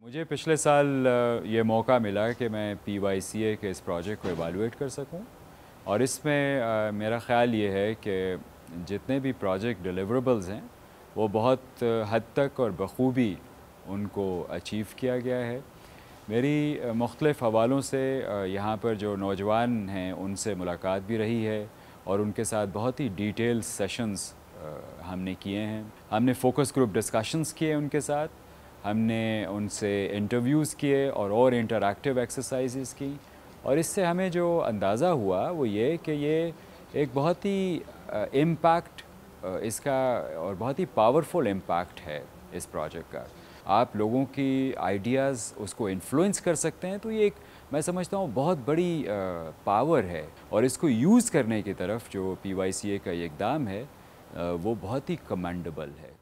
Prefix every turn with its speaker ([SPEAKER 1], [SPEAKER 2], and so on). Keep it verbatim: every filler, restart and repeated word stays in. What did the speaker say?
[SPEAKER 1] मुझे पिछले साल ये मौका मिला कि मैं पी वाई सी ए के इस प्रोजेक्ट को एवेलुएट कर सकूं और इसमें मेरा ख़्याल ये है कि जितने भी प्रोजेक्ट डिलीवरेबल्स हैं वो बहुत हद तक और बखूबी उनको अचीव किया गया है। मेरी मुख्तलिफ़ हवालों से यहाँ पर जो नौजवान हैं उनसे मुलाकात भी रही है और उनके साथ बहुत ही डिटेल सेशंस हमने किए हैं। हमने फ़ोकस ग्रुप डिस्कशंस किए उनके साथ, हमने उनसे इंटरव्यूज़ किए और और इंटरैक्टिव एक्सरसाइजेस की और इससे हमें जो अंदाज़ा हुआ वो ये कि ये एक बहुत ही इम्पैक्ट इसका और बहुत ही पावरफुल इम्पैक्ट है इस प्रोजेक्ट का। आप लोगों की आइडियाज़ उसको इन्फ्लुएंस कर सकते हैं, तो ये एक मैं समझता हूँ बहुत बड़ी पावर है और इसको यूज़ करने की तरफ जो पी वाई सी ए का ये इक़दाम है वो बहुत ही कमेंडेबल है।